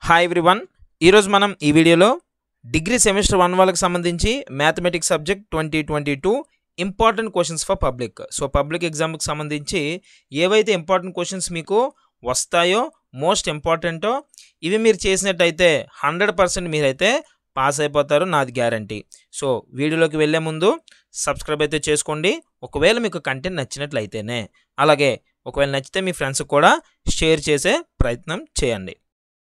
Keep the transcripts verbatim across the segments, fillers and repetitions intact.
Hi everyone, ఈరోజు మనం ఈ వీడియోలో డిగ్రీ సెమిస్టర్ వన్ వాళ్ళకి సంబంధించి mathematics subject twenty twenty two important questions for public. So public ఎగ్జామ్కి సంబంధించి ఏవైతే ఇంపార్టెంట్ క్వశ్చన్స్ మీకు వస్తాయో, మోస్ట్ ఇంపార్టెంటో, ఇవి మీరు చేసినట్టయితే హండ్రెడ్ పర్సెంట్ మీరైతే పాస్ అయిపోతారు, నాది గ్యారంటీ. సో వీడియోలోకి వెళ్ళే ముందు సబ్స్క్రైబ్ అయితే చేసుకోండి, ఒకవేళ మీకు కంటెంట్ నచ్చినట్లయితేనే. అలాగే ఒకవేళ నచ్చితే మీ ఫ్రెండ్స్కి కూడా షేర్ చేసే ప్రయత్నం చేయండి.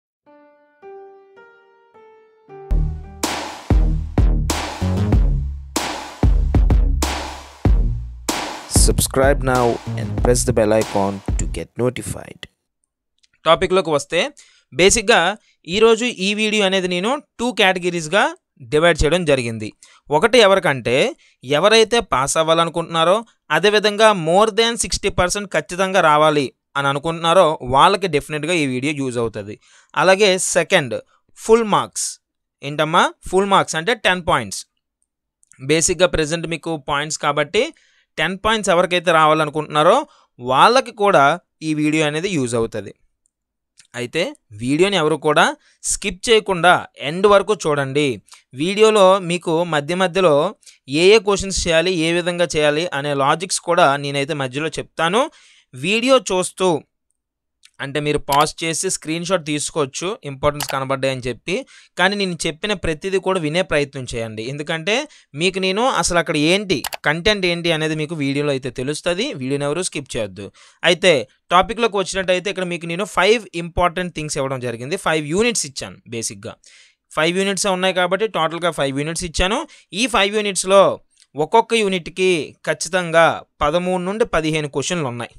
Subscribe now and press the bell icon to get notified. టాపిక్లోకి వస్తే, బేసిక్గా ఈరోజు ఈ వీడియో అనేది నేను టూ కేటగిరీస్గా డివైడ్ చేయడం జరిగింది. ఒకటి ఎవరికంటే ఎవరైతే పాస్ అవ్వాలనుకుంటున్నారో, అదేవిధంగా మోర్ దాన్ సిక్స్టీ పర్సెంట్ ఖచ్చితంగా రావాలి అని అనుకుంటున్నారో వాళ్ళకి డెఫినెట్గా ఈ వీడియో యూజ్ అవుతుంది. అలాగే సెకండ్ ఫుల్ మార్క్స్. ఏంటమ్మా ఫుల్ మార్క్స్ అంటే టెన్ పాయింట్స్. బేసిక్గా ప్రజెంట్ మీకు పాయింట్స్ కాబట్టి టెన్ పాయింట్స్ ఎవరికైతే రావాలనుకుంటున్నారో వాళ్ళకి కూడా ఈ వీడియో అనేది యూజ్ అవుతుంది. అయితే వీడియోని ఎవరు కూడా స్కిప్ చేయకుండా ఎండ్ వరకు చూడండి. వీడియోలో మీకు మధ్య మధ్యలో ఏ ఏ క్వశ్చన్స్ చేయాలి, ఏ విధంగా చేయాలి అనే లాజిక్స్ కూడా నేనైతే మధ్యలో చెప్తాను. వీడియో చూస్తూ అంటే మీరు పాజ్ చేసి స్క్రీన్ షాట్ తీసుకోవచ్చు ఇంపార్టెన్స్ కనబడ్డాయని చెప్పి, కానీ నేను చెప్పిన ప్రతిదీ కూడా వినే ప్రయత్నం చేయండి. ఎందుకంటే మీకు నేను అసలు అక్కడ ఏంటి కంటెంట్ ఏంటి అనేది మీకు వీడియోలో అయితే తెలుస్తుంది. వీడియోని ఎవరు స్కిప్ చేయొద్దు. అయితే టాపిక్లోకి వచ్చినట్టయితే ఇక్కడ మీకు నేను ఫైవ్ ఇంపార్టెంట్ థింగ్స్ ఇవ్వడం జరిగింది. ఫైవ్ యూనిట్స్ ఇచ్చాను. బేసిక్గా ఫైవ్ యూనిట్స్ ఉన్నాయి కాబట్టి టోటల్గా ఫైవ్ యూనిట్స్ ఇచ్చాను. ఈ ఫైవ్ యూనిట్స్లో ఒక్కొక్క యూనిట్కి ఖచ్చితంగా పదమూడు నుండి పదిహేను క్వశ్చన్లు ఉన్నాయి.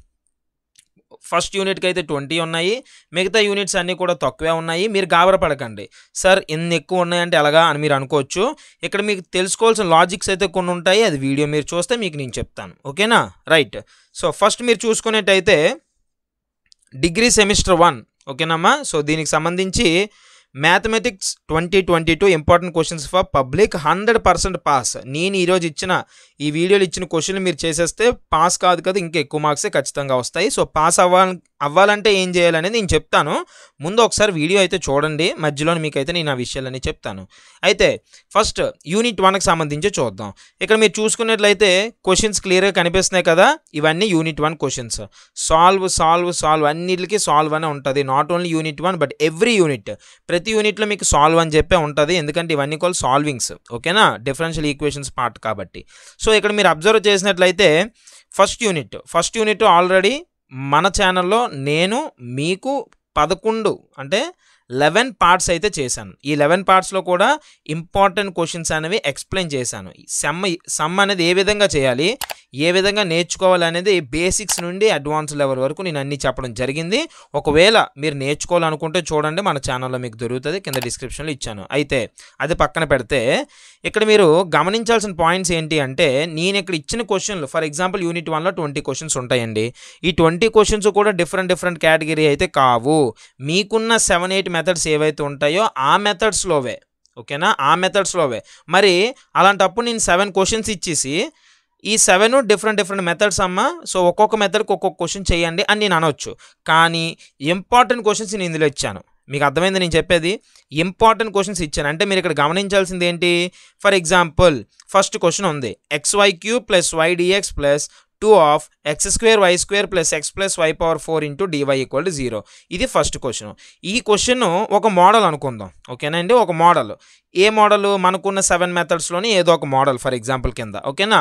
ఫస్ట్ యూనిట్కి అయితే ట్వంటీ ఉన్నాయి, మిగతా యూనిట్స్ అన్నీ కూడా తక్కువే ఉన్నాయి. మీరు గాబరపడకండి, సార్ ఎన్ని ఎక్కువ ఉన్నాయంటే ఎలాగా అని మీరు అనుకోవచ్చు. ఇక్కడ మీకు తెలుసుకోవాల్సిన లాజిక్స్ అయితే కొన్ని ఉంటాయి, అది వీడియో మీరు చూస్తే మీకు నేను చెప్తాను. ఓకేనా, రైట్. సో ఫస్ట్ మీరు చూసుకునేట్టయితే డిగ్రీ సెమిస్టర్ వన్, ఓకేనమ్మా. సో దీనికి సంబంధించి mathematics twenty twenty two important questions for public, hundred percent pass. నేను ఈరోజు ఇచ్చిన ఈ వీడియోలో ఇచ్చిన క్వశ్చన్లు మీరు చేసేస్తే పాస్ కాదు కదా, ఇంకా ఎక్కువ మార్క్సే ఖచ్చితంగా వస్తాయి. సో పాస్ అవ్వాలి అవ్వాలంటే ఏం చేయాలనేది నేను చెప్తాను. ముందు ఒకసారి వీడియో అయితే చూడండి, మధ్యలో మీకైతే నేను ఆ విషయాలన్నీ చెప్తాను. అయితే ఫస్ట్ యూనిట్ వన్కి సంబంధించి చూద్దాం. ఇక్కడ మీరు చూసుకున్నట్లయితే క్వశ్చన్స్ క్లియర్గా కనిపిస్తున్నాయి కదా, ఇవన్నీ unit one questions. Solve solve solve అన్నిటికీ సాల్వ్ అనే ఉంటుంది. Not only unit one but every unit, ప్రతి యూనిట్లో మీకు సాల్వ్ అని చెప్పే ఉంటుంది. ఎందుకంటే ఇవన్నీ కాల్ సాల్వింగ్స్, ఓకేనా, డిఫరెన్షియల్ ఈక్వేషన్స్ పార్ట్ కాబట్టి. సో ఇక్కడ మీరు అబ్జర్వ్ చేసినట్లయితే first unit first unit already మన ఛానల్లో నేను మీకు పదకొండు అంటే లెవెన్ పార్ట్స్ అయితే చేశాను. ఈ లెవెన్ పార్ట్స్లో కూడా ఇంపార్టెంట్ క్వశ్చన్స్ అనేవి ఎక్స్ప్లెయిన్ చేశాను. సమ్ సమ్ అనేది ఏ విధంగా చేయాలి, ఏ విధంగా నేర్చుకోవాలి అనేది బేసిక్స్ నుండి అడ్వాన్స్ లెవెల్ వరకు నేను అన్నీ చెప్పడం జరిగింది. ఒకవేళ మీరు నేర్చుకోవాలనుకుంటే చూడండి, మన ఛానల్లో మీకు దొరుకుతుంది, కింద డిస్క్రిప్షన్లో ఇచ్చాను. అయితే అది పక్కన పెడితే ఇక్కడ మీరు గమనించాల్సిన పాయింట్స్ ఏంటి అంటే, నేను ఇక్కడ ఇచ్చిన క్వశ్చన్లు ఫర్ ఎగ్జాంపుల్ యూనిట్ వన్లో ట్వంటీ క్వశ్చన్స్ ఉంటాయండి. ఈ ట్వంటీ క్వశ్చన్స్ కూడా డిఫరెంట్ డిఫరెంట్ కేటగిరీ అయితే కావు. మీకున్న సెవెన్ ఎయిట్ మెథడ్స్ ఏవైతే ఉంటాయో ఆ మెథడ్స్లోవే, ఓకేనా, ఆ మెథడ్స్లోవే. మరి అలాంటప్పుడు నేను సెవెన్ క్వశ్చన్స్ ఇచ్చేసి ఈ సెవెన్ డిఫరెంట్ డిఫరెంట్ మెథడ్స్ అమ్మ, సో ఒక్కొక్క మెథడ్కి ఒక్కొక్క క్వశ్చన్ చేయండి అని నేను అనొచ్చు. కానీ ఇంపార్టెంట్ క్వశ్చన్స్ నేను ఇందులో ఇచ్చాను. మీకు అర్థమైంది నేను చెప్పేది? ఇంపార్టెంట్ క్వశ్చన్స్ ఇచ్చాను అంటే మీరు ఇక్కడ గమనించాల్సింది ఏంటి? ఫర్ ఎగ్జాంపుల్ ఫస్ట్ క్వశ్చన్ ఉంది, x y cube plus y dx plus two of x square y square plus x plus y power four into dy equal to zero. ఇది ఫస్ట్ క్వశ్చన్. ఈ question ఒక model అనుకుందాం, ఓకేనా అండి, ఒక model. ఏ model? మనకున్న సెవెన్ మెథడ్స్లోని ఏదో ఒక మోడల్ ఫర్ ఎగ్జాంపుల్ కింద, ఓకేనా.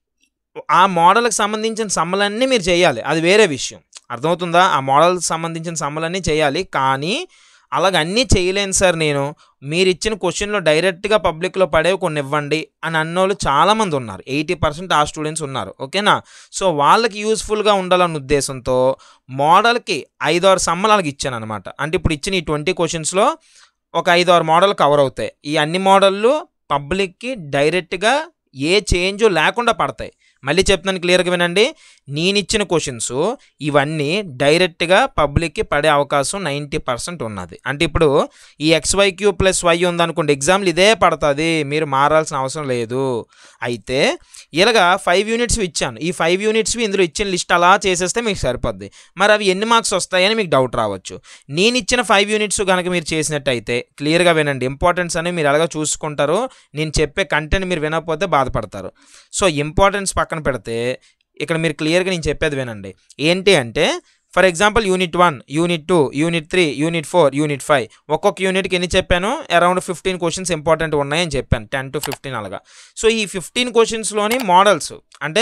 ఆ మోడల్కి సంబంధించిన సమ్మలన్నీ మీరు చేయాలి, అది వేరే విషయం. అర్థమవుతుందా? ఆ మోడల్కి సంబంధించిన సమ్మలన్నీ చేయాలి. కానీ అలాగ అన్నీ చేయలేను సార్ నేను, మీరు ఇచ్చిన క్వశ్చన్లో డైరెక్ట్గా పబ్లిక్లో పడేవి కొన్ని ఇవ్వండి అని అన్నోళ్ళు చాలామంది ఉన్నారు. ఎయిటీ పర్సెంట్ ఆ స్టూడెంట్స్ ఉన్నారు, ఓకేనా. సో వాళ్ళకి యూస్ఫుల్గా ఉండాలన్న ఉద్దేశంతో మోడల్కి ఐదు ఆరు సమ్మలు అలాగ ఇచ్చాను అనమాట. అంటే ఇప్పుడు ఇచ్చిన ఈ ట్వంటీ క్వశ్చన్స్లో ఒక ఐదు ఆరు మోడల్ కవర్ అవుతాయి. ఈ అన్ని మోడళ్ళు పబ్లిక్కి డైరెక్ట్గా ఏ చేంజ్ లేకుండా పడతాయి. మళ్ళీ చెప్తున్నాను, క్లియర్గా వినండి. నేను ఇచ్చిన క్వశ్చన్స్ ఇవన్నీ డైరెక్ట్గా పబ్లిక్కి పడే అవకాశం నైంటీ పర్సెంట్ ఉన్నది. అంటే ఇప్పుడు ఈ ఎక్స్వై క్యూ ప్లస్ వై ఉందనుకోండి, ఎగ్జామ్లు ఇదే పడుతుంది, మీరు మారాల్సిన అవసరం లేదు. అయితే ఇలాగా ఫైవ్ యూనిట్స్ ఇచ్చాను, ఈ ఫైవ్ యూనిట్స్ ఇందులో ఇచ్చిన లిస్ట్ అలా చేసేస్తే మీకు సరిపోద్ది. మరి అవి ఎన్ని మార్క్స్ వస్తాయని మీకు డౌట్ రావచ్చు. నేను ఇచ్చిన ఫైవ్ యూనిట్స్ కనుక మీరు చేసినట్టయితే క్లియర్గా వినండి, ఇంపార్టెన్స్ అనేవి మీరు ఎలాగో చూసుకుంటారు. నేను చెప్పే కంటెంట్ మీరు వినకపోతే బాధపడతారు. సో ఇంపార్టెన్స్ పక్కన పెడితే ఇక్కడ మీరు క్లియర్గా నేను చెప్పేది వినండి. ఏంటి అంటే for example unit one, unit two, unit three, unit four, unit five, ఒక్కొక్క యూనిట్కి ఎన్ని చెప్పాను, అరౌండ్ ఫిఫ్టీన్ క్వశ్చన్స్ ఇంపార్టెంట్ ఉన్నాయని చెప్పాను, టెన్ టు ఫిఫ్టీన్ అలాగా. సో ఈ ఫిఫ్టీన్ క్వశ్చన్స్లోని మోడల్స్ అంటే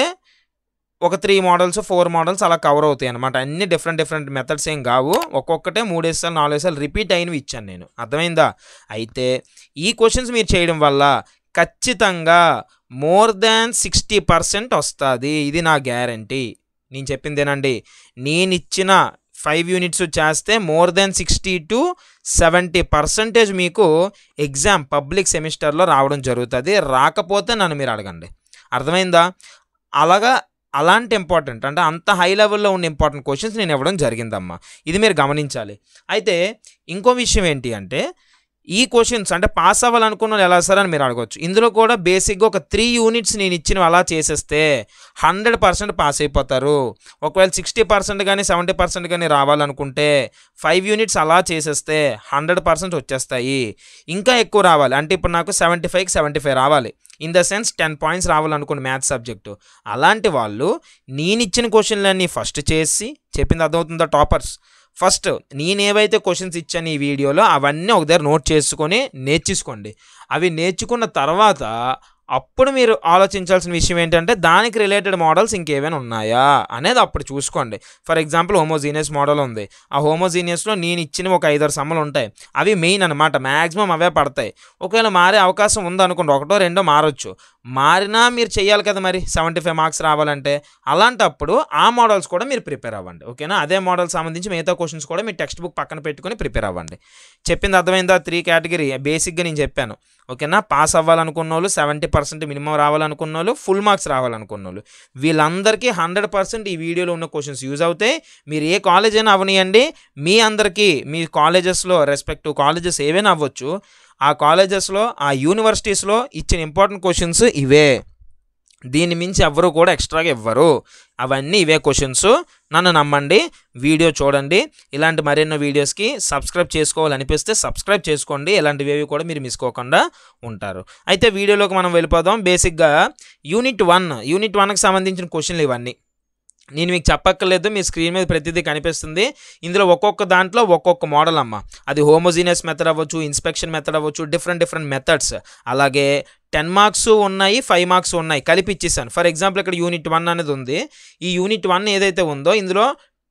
ఒక త్రీ మోడల్స్ ఫోర్ మోడల్స్ అలా కవర్ అవుతాయి అనమాట. అన్ని డిఫరెంట్ డిఫరెంట్ మెథడ్స్ ఏం కావు, ఒక్కొక్కటే మూడేసార్లు నాలుగేసార్లు రిపీట్ అయినవి ఇచ్చాను నేను, అర్థమైందా? అయితే ఈ క్వశ్చన్స్ మీరు చేయడం వల్ల ఖచ్చితంగా మోర్ దాన్ సిక్స్టీ పర్సెంట్ వస్తుంది, ఇది నా గ్యారంటీ. నేను చెప్పిందేనండి, నేను ఇచ్చిన ఫైవ్ యూనిట్స్ చేస్తే more than sixty to seventy percentage మీకు ఎగ్జామ్ పబ్లిక్ సెమిస్టర్లో రావడం జరుగుతుంది. రాకపోతే నన్ను మీరు అడగండి, అర్థమైందా? అలాగా అలాంటి ఇంపార్టెంట్ అంటే అంత హై లెవెల్లో ఉన్న ఇంపార్టెంట్ క్వశ్చన్స్ నేను ఇవ్వడం జరిగిందమ్మా, ఇది మీరు గమనించాలి. అయితే ఇంకో విషయం ఏంటి అంటే ఈ క్వశ్చన్స్ అంటే పాస్ అవ్వాలనుకున్న వాళ్ళు ఎలా సార్ అని మీరు అడగవచ్చు. ఇందులో కూడా బేసిక్గా ఒక త్రీ యూనిట్స్ నేను ఇచ్చినవి అలా చేసేస్తే హండ్రెడ్ పర్సెంట్ పాస్ అయిపోతారు. ఒకవేళ సిక్స్టీ పర్సెంట్ కానీ సెవెంటీ పర్సెంట్ కానీ రావాలనుకుంటే ఫైవ్ యూనిట్స్ అలా చేసేస్తే హండ్రెడ్ పర్సెంట్ వచ్చేస్తాయి. ఇంకా ఎక్కువ రావాలి అంటే ఇప్పుడు నాకు సెవెంటీ ఫైవ్కి సెవెంటీ ఫైవ్ రావాలి, in the sense ten points రావాలనుకోండి మ్యాథ్స్ సబ్జెక్టు. అలాంటి వాళ్ళు నేను ఇచ్చిన క్వశ్చన్లన్నీ ఫస్ట్ చేసి, చెప్పింది అర్థమవుతుందా టాపర్స్? ఫస్ట్ నేనేవైతే క్వశ్చన్స్ ఇచ్చాను ఈ వీడియోలో అవన్నీ ఒక దగ్గర నోట్ చేసుకొని నేర్చేసుకోండి. అవి నేర్చుకున్న తర్వాత అప్పుడు మీరు ఆలోచించాల్సిన విషయం ఏంటంటే దానికి రిలేటెడ్ మోడల్స్ ఇంకేమైనా ఉన్నాయా అనేది అప్పుడు చూసుకోండి. ఫర్ ఎగ్జాంపుల్ హోమోజీనియస్ మోడల్ ఉంది, ఆ హోమోజీనియస్లో నేను ఇచ్చిన ఒక ఐదారు సమ్మలు ఉంటాయి, అవి మెయిన్ అనమాట, మ్యాక్సిమం అవే పడతాయి. ఒకవేళ మారే అవకాశం ఉందనుకోండి, ఒకటో రెండో మారొచ్చు, మారినా మీరు చేయాలి కదా మరి సెవెంటీ ఫైవ్ మార్క్స్ రావాలంటే. అలాంటప్పుడు ఆ మోడల్స్ కూడా మీరు ప్రిపేర్ అవ్వండి, ఓకేనా? అదే మోడల్ సంబంధించి మిగతా క్వశ్చన్స్ కూడా మీరు టెక్స్ట్ బుక్ పక్కన పెట్టుకొని ప్రిపేర్ అవ్వండి. చెప్పింది అర్థమైందా? త్రీ కేటగిరీ బేసిక్గా నేను చెప్పాను, ఓకేనా? పాస్ అవ్వాలనుకున్న వాళ్ళు, సెవెంటీ పర్సెంట్ మినిమం రావాలనుకున్న వాళ్ళు, ఫుల్ మార్క్స్ రావాలనుకున్న వాళ్ళు, వీళ్ళందరికీ హండ్రెడ్ పర్సెంట్ ఈ వీడియోలో ఉన్న క్వశ్చన్స్ యూజ్ అవుతాయి. మీరు ఏ కాలేజ్ అయినా అవనియండి, మీ అందరికీ మీ కాలేజెస్లో రెస్పెక్టివ్ కాలేజెస్ ఏవైనా అవ్వచ్చు, ఆ కాలేజెస్లో ఆ యూనివర్సిటీస్లో ఇచ్చిన ఇంపార్టెంట్ క్వశ్చన్స్ ఇవే, దీన్ని మించి ఎవ్వరు కూడా ఎక్స్ట్రాగా ఇవ్వరు. అవన్నీ ఇవే క్వశ్చన్స్, నన్ను నమ్మండి, వీడియో చూడండి. ఇలాంటి మరెన్నో వీడియోస్కి సబ్స్క్రైబ్ చేసుకోవాలనిపిస్తే సబ్స్క్రైబ్ చేసుకోండి, ఇలాంటివి కూడా మీరు మిస్కోకుండా ఉంటారు. అయితే వీడియోలోకి మనం వెళ్ళిపోదాం. బేసిక్గా యూనిట్ వన్ యూనిట్ వన్కి సంబంధించిన క్వశ్చన్లు ఇవన్నీ నేను మీకు చెప్పక్కర్లేదు, మీ స్క్రీన్ మీద ప్రతిదీ కనిపిస్తుంది. ఇందులో ఒక్కొక్క దాంట్లో ఒక్కొక్క మోడల్ అమ్మ, అది హోమోజీనియస్ మెథడ్ అవ్వచ్చు, ఇన్స్పెక్షన్ మెథడ్ అవ్వచ్చు, డిఫరెంట్ డిఫరెంట్ మెథడ్స్. అలాగే టెన్ మార్క్స్ ఉన్నాయి, ఫైవ్ మార్క్స్ ఉన్నాయి, కలిపి ఇచ్చేసాను. ఫర్ ఎగ్జాంపుల్ ఇక్కడ యూనిట్ వన్ అనేది ఉంది, ఈ యూనిట్ వన్ ఏదైతే ఉందో ఇందులో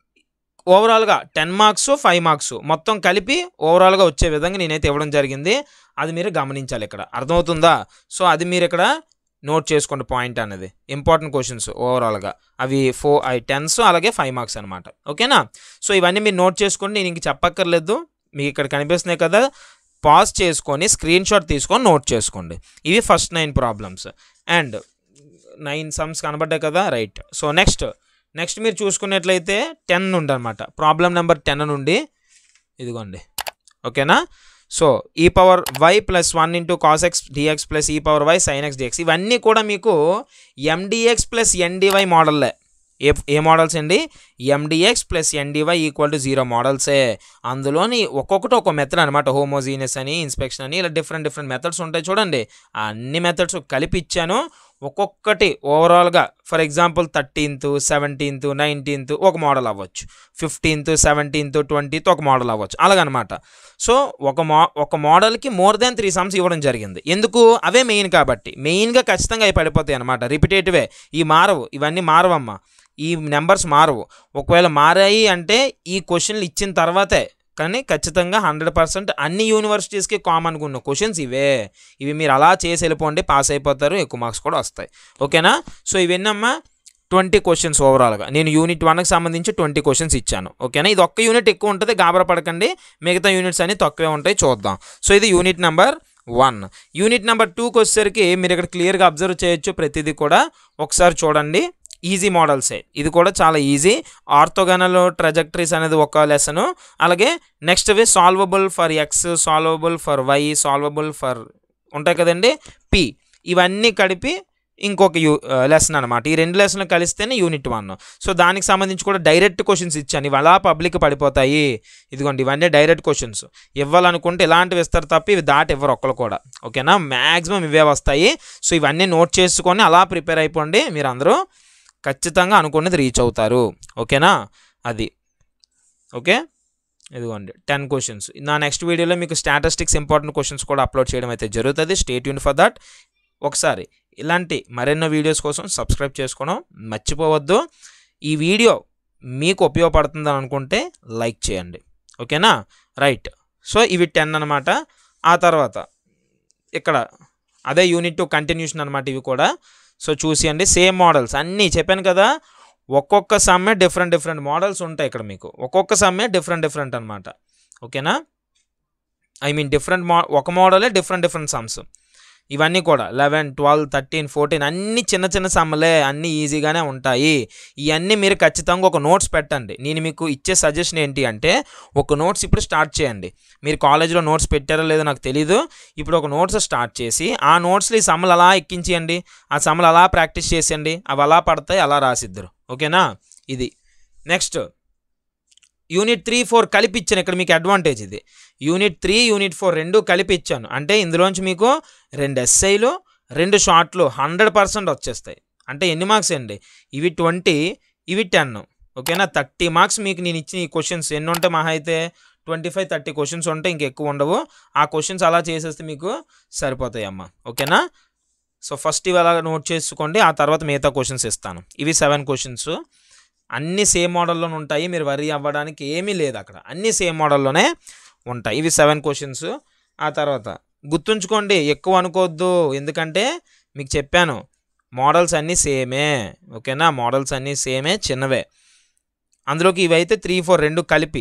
ఓవరాల్గా టెన్ మార్క్స్ ఫైవ్ మార్క్స్ మొత్తం కలిపి ఓవరాల్గా వచ్చే విధంగా నేనైతే ఇవ్వడం జరిగింది. అది మీరు గమనించాలి, ఇక్కడ అర్థమవుతుందా? సో అది మీరు ఇక్కడ నోట్ చేసుకోండి పాయింట్ అనేది, ఇంపార్టెంట్ క్వశ్చన్స్ ఓవరాల్గా అవి ఫోర్ ఐ టెన్స్ అలాగే ఫైవ్ మార్క్స్ అనమాట, ఓకేనా? సో ఇవన్నీ మీరు నోట్ చేసుకోండి, నేను ఇంక చెప్పక్కర్లేదు, మీకు ఇక్కడ కనిపిస్తున్నాయి కదా, పాజ్ చేసుకొని స్క్రీన్ షాట్ తీసుకొని నోట్ చేసుకోండి. ఇవి first nine problems and nine sums కనబడ్డాయి కదా, రైట్. సో నెక్స్ట్ నెక్స్ట్ మీరు చూసుకున్నట్లయితే టెన్ నుండి అనమాట, ప్రాబ్లం నెంబర్ టెన్ నుండి ఇదిగోండి, ఓకేనా? So e power y plus one into cos x dx plus e power y sine x dx, ఇవన్నీ కూడా మీకు ఎండిఎక్స్ ప్లస్ ఎన్డివై మోడల్లే. ఏ ఏ మోడల్స్ అండి? M dx plus N dy equal to zero మోడల్సే. అందులోని ఒక్కొక్కటి ఒక మెథడ్ అనమాట, హోమోజీనియస్ అని, ఇన్స్పెక్షన్ అని, ఇలా డిఫరెంట్ డిఫరెంట్ మెథడ్స్ ఉంటాయి చూడండి. అన్ని మెథడ్స్ కలిపి ఇచ్చాను, ఒక్కొక్కటి ఓవరాల్గా. For example thirteenth seventeenth nineteenth ఒక మోడల్ అవ్వచ్చు, ఫిఫ్టీన్త్ సెవెంటీన్త్ ట్వంటీత్ ఒక మోడల్ అవ్వచ్చు, అలాగనమాట. సో ఒక మో ఒక మోడల్కి మోర్ దాన్ త్రీ సమ్స్ ఇవ్వడం జరిగింది. ఎందుకు? అవే మెయిన్ కాబట్టి, మెయిన్గా ఖచ్చితంగా అవి పడిపోతాయి అనమాట, రిపిటేటివే. ఈ మారవు, ఇవన్నీ మారవమ్మా, ఈ నెంబర్స్ మారవు. ఒకవేళ మారాయి అంటే ఈ క్వశ్చన్లు ఇచ్చిన తర్వాతే, కానీ ఖచ్చితంగా హండ్రెడ్ పర్సెంట్ అన్ని యూనివర్సిటీస్కి కామన్గా ఉన్న క్వశ్చన్స్ ఇవే. ఇవి మీరు అలా చేసి వెళ్ళిపోండి, పాస్ అయిపోతారు, ఎక్కువ మార్క్స్ కూడా వస్తాయి, ఓకేనా? సో ఇవన్నమ్మా ట్వంటీ క్వశ్చన్స్ ఓవరాల్గా. నేను యూనిట్ వన్కి సంబంధించి ట్వంటీ క్వశ్చన్స్ ఇచ్చాను, ఓకేనా? ఇది ఒక్క యూనిట్ ఎక్కువ ఉంటుంది, గాబరా పడకండి, మిగతా యూనిట్స్ అన్ని తక్కువే ఉంటాయి, చూద్దాం. సో ఇది unit number one. Unit number టూకి వచ్చేసరికి మీరు ఇక్కడ క్లియర్గా అబ్జర్వ్ చేయొచ్చు, ప్రతిదీ కూడా ఒకసారి చూడండి. ఈజీ మోడల్సే, ఇది కూడా చాలా ఈజీ. ఆర్థోగోనల్ ట్రజెక్టరీస్ అనేది ఒక లెసను, అలాగే నెక్స్ట్వి solvable for x, solvable for y, solvable for ఉంటాయి కదండి పి, ఇవన్నీ కలిపి ఇంకొక యూ లెసన్ అనమాట. ఈ రెండు లెసన్లు కలిస్తేనే యూనిట్ వన్. సో దానికి సంబంధించి కూడా డైరెక్ట్ క్వశ్చన్స్ ఇచ్చాను, ఇవి అలా పబ్లిక్ పడిపోతాయి. ఇదిగోండి ఇవన్నీ డైరెక్ట్ క్వశ్చన్స్, ఇవ్వాలనుకుంటే ఇలాంటివి ఇస్తారు తప్ప ఇవి దాటి ఇవ్వరు ఒక్కరు కూడా, ఓకేనా. మ్యాక్సిమం ఇవే వస్తాయి. సో ఇవన్నీ నోట్ చేసుకొని అలా ప్రిపేర్ అయిపోండి, మీరు అందరూ ఖచ్చితంగా అనుకున్నది రీచ్ అవుతారు, ఓకేనా. అది ఓకే. ఇదిగోండి టెన్ క్వశ్చన్స్. నా నెక్స్ట్ వీడియోలో మీకు స్టాటిస్టిక్స్ ఇంపార్టెంట్ క్వశ్చన్స్ కూడా అప్లోడ్ చేయడం అయితే జరుగుతుంది. Stay tune for that. ఒకసారి ఇలాంటి మరెన్నో వీడియోస్ కోసం సబ్స్క్రైబ్ చేసుకోవడం మర్చిపోవద్దు. ఈ వీడియో మీకు ఉపయోగపడుతుందని అనుకుంటే లైక్ చేయండి, ఓకేనా. రైట్. సో ఇవి టెన్ అనమాట. ఆ తర్వాత ఇక్కడ అదే యూనిట్ టూ కంటిన్యూషన్ అనమాట ఇవి కూడా. సో చూసేయండి, సేమ్ మోడల్స్ అన్నీ చెప్పాను కదా, ఒక్కొక్క సమ్మే డిఫరెంట్ డిఫరెంట్ మోడల్స్ ఉంటాయి ఇక్కడ మీకు, ఒక్కొక్క సమ్మే డిఫరెంట్ డిఫరెంట్ అనమాట, ఓకేనా. ఐ మీన్ డిఫరెంట్ మో ఒక మోడలే డిఫరెంట్ డిఫరెంట్ సమ్స్. ఇవన్నీ కూడా లెవెన్, ట్వెల్వ్, థర్టీన్, ఫోర్టీన్ అన్నీ చిన్న చిన్న సమ్మలే, అన్నీ ఈజీగానే ఉంటాయి. ఇవన్నీ మీరు ఖచ్చితంగా ఒక నోట్స్ పెట్టండి. నేను మీకు ఇచ్చే సజెషన్ ఏంటి అంటే, ఒక నోట్స్ ఇప్పుడు స్టార్ట్ చేయండి. మీరు కాలేజీలో నోట్స్ పెట్టారో లేదో నాకు తెలీదు, ఇప్పుడు ఒక నోట్స్ స్టార్ట్ చేసి ఆ నోట్స్లో ఈ సమ్మలు అలా ఎక్కించేయండి, ఆ సమ్మలు అలా ప్రాక్టీస్ చేసేయండి, అవి అలా పడతాయి, అలా రాసిద్దరు, ఓకేనా. ఇది నెక్స్ట్ యూనిట్ త్రీ ఫోర్ కలిపి ఇచ్చాను ఇక్కడ, మీకు అడ్వాంటేజ్ ఇది. యూనిట్ త్రీ యూనిట్ ఫోర్ రెండు కలిపి ఇచ్చాను అంటే ఇందులోంచి మీకు రెండు ఎస్ఐలు రెండు షార్ట్లు హండ్రెడ్ పర్సెంట్ వచ్చేస్తాయి. అంటే ఎన్ని మార్క్స్ అండి, ఇవి ట్వంటీ ఇవి టెన్, ఓకేనా. థర్టీ మార్క్స్ మీకు నేను ఇచ్చిన ఈ క్వశ్చన్స్ ఎన్ని ఉంటే మహా అయితే ట్వంటీ ఫైవ్ థర్టీ క్వశ్చన్స్ ఉంటే ఇంకెక్కువ ఉండవు. ఆ క్వశ్చన్స్ అలా చేసేస్తే మీకు సరిపోతాయి అమ్మ, ఓకేనా. సో ఫస్ట్ ఇవి అలా నోట్ చేసుకోండి, ఆ తర్వాత మిగతా క్వశ్చన్స్ ఇస్తాను. ఇవి సెవెన్ క్వశ్చన్స్, అన్నీ సేమ్ మోడల్లోనే ఉంటాయి, మీరు వరీ అవ్వడానికి ఏమీ లేదు అక్కడ, అన్నీ సేమ్ మోడల్లోనే ఉంటాయి. ఇవి సెవెన్ క్వశ్చన్స్. ఆ తర్వాత గుర్తుంచుకోండి, ఎక్కువ అనుకోవద్దు, ఎందుకంటే మీకు చెప్పాను మోడల్స్ అన్నీ సేమే, ఓకేనా. మోడల్స్ అన్నీ సేమే, చిన్నవే. అందులోకి ఇవైతే త్రీ ఫోర్ రెండు కలిపి.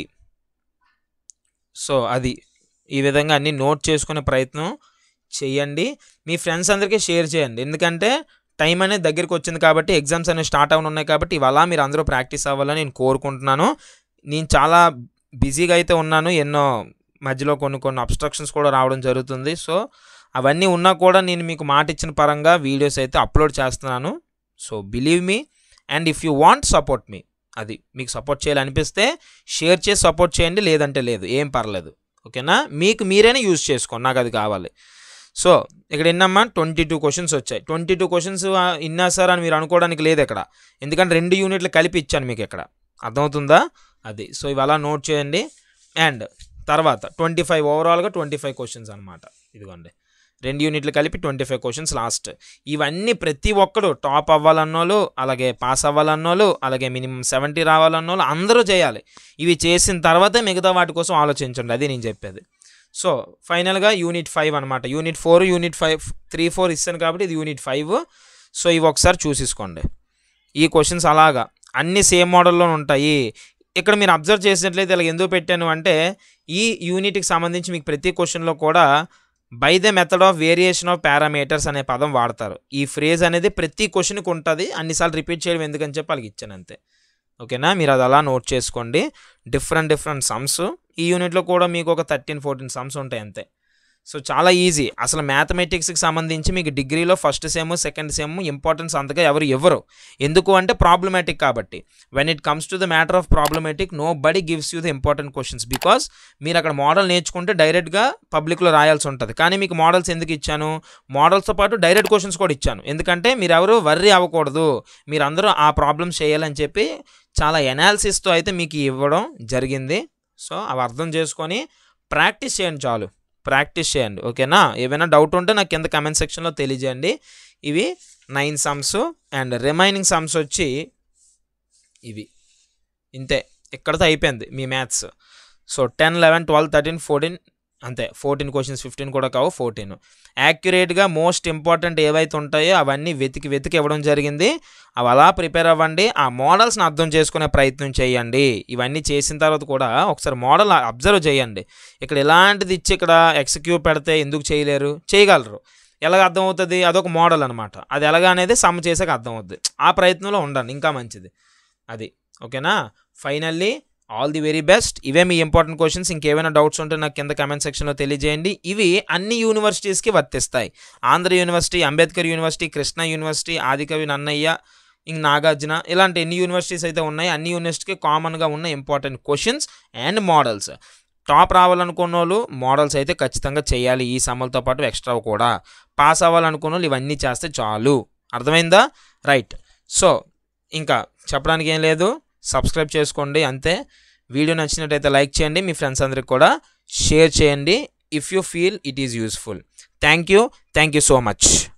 సో అది ఈ విధంగా అన్నీ నోట్ చేసుకునే ప్రయత్నం చేయండి. మీ ఫ్రెండ్స్ అందరికీ షేర్ చేయండి, ఎందుకంటే టైం అనేది దగ్గరికి వచ్చింది కాబట్టి, ఎగ్జామ్స్ అనేవి స్టార్ట్ అవ్వను ఉన్నాయి కాబట్టి, ఇవాళ మీరు అందరూ ప్రాక్టీస్ అవ్వాలని నేను కోరుకుంటున్నాను. నేను చాలా బిజీగా అయితే ఉన్నాను, ఎన్నో మధ్యలో కొన్ని కొన్ని అబ్స్ట్రక్షన్స్ కూడా రావడం జరుగుతుంది. సో అవన్నీ ఉన్నా కూడా నేను మీకు మాట ఇచ్చిన పరంగా వీడియోస్ అయితే అప్లోడ్ చేస్తున్నాను. So believe me and if you want support me, అది మీకు సపోర్ట్ చేయాలనిపిస్తే షేర్ చేసి సపోర్ట్ చేయండి, లేదంటే లేదు, ఏం పర్లేదు, ఓకేనా. మీకు మీరైనా యూజ్ చేసుకోండి, నాకు అది కావాలి. సో ఇక్కడ ఎన్నమ్మా ట్వంటీ టూ క్వశ్చన్స్ వచ్చాయి. ట్వంటీ టూ క్వశ్చన్స్ ఇన్నా సార్ అని మీరు అనుకోవడానికి లేదు ఇక్కడ, ఎందుకంటే రెండు యూనిట్లు కలిపి ఇచ్చాను మీకు ఇక్కడ, అర్థమవుతుందా అది. సో ఇవి అలా నోట్ చేయండి. అండ్ తర్వాత ట్వంటీ ఫైవ్ ఓవరాల్గా ట్వంటీ ఫైవ్ క్వశ్చన్స్ అనమాట, ఇదిగోండి రెండు యూనిట్లు కలిపి ట్వంటీ ఫైవ్ క్వశ్చన్స్ లాస్ట్. ఇవన్నీ ప్రతి ఒక్కరు టాప్ అవ్వాలన్నోళ్ళు, అలాగే పాస్ అవ్వాలన్నోళ్ళు, అలాగే మినిమం సెవెంటీ రావాలన్నోళ్ళు అందరూ చేయాలి. ఇవి చేసిన తర్వాతే మిగతా వాటి కోసం ఆలోచించండి, అది నేను చెప్పేది. సో ఫైనల్గా యూనిట్ ఫైవ్ అనమాట. Unit four unit five three four ఇస్తాను కాబట్టి ఇది యూనిట్ ఫైవ్. సో ఇవి ఒకసారి చూసేసుకోండి. ఈ క్వశ్చన్స్ అలాగా అన్ని సేమ్ మోడల్లో ఉంటాయి. ఇక్కడ మీరు అబ్జర్వ్ చేసినట్లయితే ఇలా ఎందుకు పెట్టాను అంటే, ఈ యూనిట్కి సంబంధించి మీకు ప్రతి క్వశ్చన్లో కూడా by the method of variation of parameters అనే పదం వాడతారు. ఈ ఫ్రేజ్ అనేది ప్రతి క్వశ్చన్కి ఉంటుంది, అన్నిసార్లు రిపీట్ చేయడం ఎందుకని చెప్పి వాళ్ళకి ఇచ్చాను అంతే, ఓకేనా. మీరు అది అలా నోట్ చేసుకోండి. డిఫరెంట్ డిఫరెంట్ సమ్స్ ఈ యూనిట్లో కూడా మీకు ఒక థర్టీన్ ఫోర్టీన్ సమ్స్ ఉంటాయి అంతే. సో చాలా ఈజీ. అసలు మ్యాథమెటిక్స్కి సంబంధించి మీకు డిగ్రీలో first sem second sem importance అంతగా ఎవరు ఇవ్వరు, ఎందుకు అంటే ప్రాబ్లమాటిక్ కాబట్టి. When it comes to the matter of problematic nobody gives you the important questions, because మీరు అక్కడ మోడల్ నేర్చుకుంటే డైరెక్ట్గా పబ్లిక్లో రాయాల్సి ఉంటుంది. కానీ మీకు మోడల్స్ ఎందుకు ఇచ్చాను, మోడల్స్తో పాటు డైరెక్ట్ క్వశ్చన్స్ కూడా ఇచ్చాను, ఎందుకంటే మీరు ఎవరు వర్రీ అవ్వకూడదు, మీరు అందరూ ఆ ప్రాబ్లమ్స్ చేయాలని చెప్పి చాలా ఎనాలిసిస్తో అయితే మీకు ఇవ్వడం జరిగింది. సో అవి అర్థం చేసుకొని ప్రాక్టీస్ చేయండి, చాలు ప్రాక్టీస్ చేయండి, ఓకేనా. ఏమైనా డౌట్ ఉంటే నాకు కింద కమెంట్ సెక్షన్లో తెలియజేయండి. ఇవి nine sums and remaining sums వచ్చి ఇవి ఇంతే, ఇక్కడతో అయిపోయింది మీ maths. So ten eleven twelve thirteen fourteen అంతే, ఫోర్టీన్ క్వశ్చన్స్, ఫిఫ్టీన్ కూడా కావు ఫోర్టీన్. యాక్యురేట్గా మోస్ట్ ఇంపార్టెంట్ ఏవైతే ఉంటాయో అవన్నీ వెతికి వెతికి ఇవ్వడం జరిగింది. అవి అలా ప్రిపేర్ అవ్వండి, ఆ మోడల్స్ని అర్థం చేసుకునే ప్రయత్నం చేయండి. ఇవన్నీ చేసిన తర్వాత కూడా ఒకసారి మోడల్ అబ్జర్వ్ చేయండి. ఇక్కడ ఎలాంటిది ఇచ్చి ఇక్కడ ఎక్స్క్యూ పెడితే ఎందుకు చేయలేరు, చేయగలరు. ఎలాగ అర్థమవుతుంది, అదొక మోడల్ అనమాట. అది ఎలాగ అనేది సమ్ చేసాక అర్థమవుతుంది. ఆ ప్రయత్నంలో ఉండండి, ఇంకా మంచిది అది. ఓకేనా? Finally all the very best. ఇవే మీ ఇంపార్టెంట్ క్వశ్చన్స్. ఇంకేమైనా డౌట్స్ ఉంటే నాకు కింద కమెంట్ సెక్షన్లో తెలియజేయండి. ఇవి అన్ని యూనివర్సిటీస్కి వర్తిస్తాయి. Andhra university, Ambedkar university, Krishna university, Adikavi Nannaya, ఇంక నాగార్జున, ఇలాంటి ఎన్ని యూనివర్సిటీస్ అయితే ఉన్నాయి అన్ని యూనివర్సిటీకి కామన్గా ఉన్న important questions and models. Top రావాలనుకున్న వాళ్ళు మోడల్స్ అయితే ఖచ్చితంగా చేయాలి, ఈ సమ్మలతో పాటు ఎక్స్ట్రా కూడా. పాస్ అవ్వాలనుకున్న వాళ్ళు ఇవన్నీ చేస్తే చాలు. అర్థమైందా? రైట్. సో ఇంకా చెప్పడానికి ఏం లేదు, సబ్స్క్రైబ్ చేసుకోండి అంతే. వీడియో నచ్చినట్టయితే లైక్ చేయండి, మీ ఫ్రెండ్స్ అందరికి కూడా షేర్ చేయండి if you feel it is useful. Thank you thank you so much.